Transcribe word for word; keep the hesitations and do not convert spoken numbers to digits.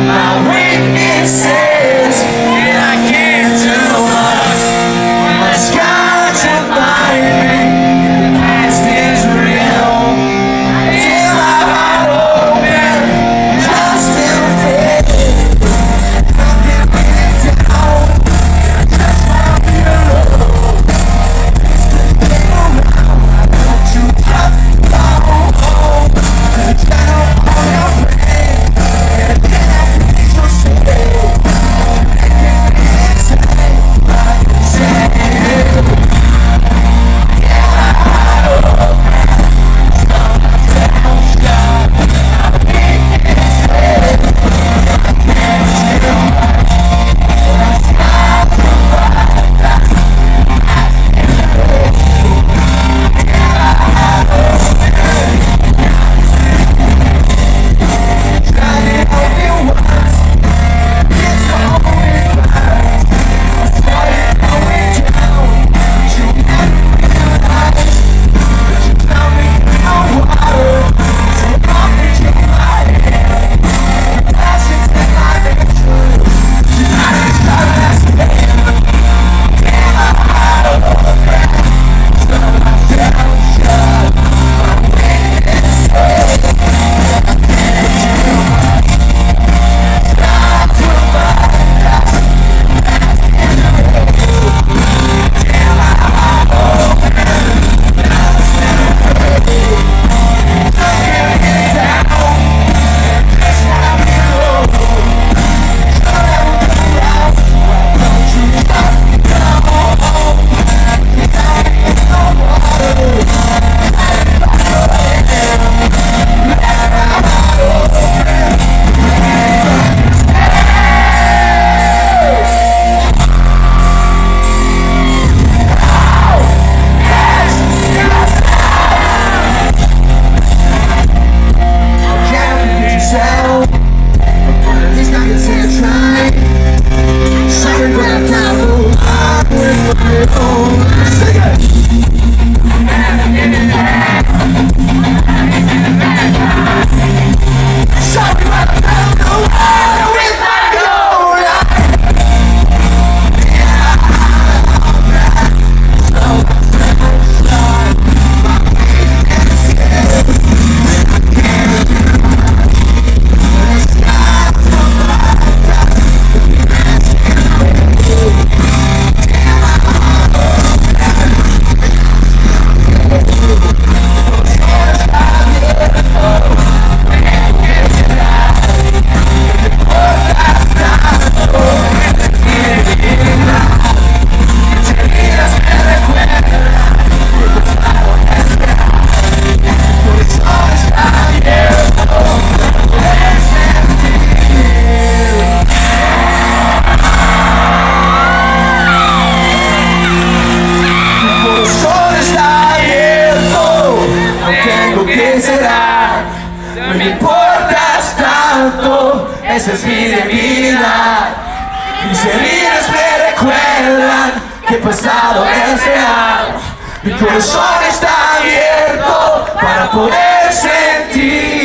My weakness is that I can't do much. My scars remind me the past is real. Till my heart open, just in fear. Nothing went down, just want you alone. It's the day around, I want you just to go home. The shadow on your face, and then I feel so safe. No me importas tanto, esa es mi debilidad. Mis heridas me recuerdan que el pasado es real. Mi corazón está abierto para poder sentir.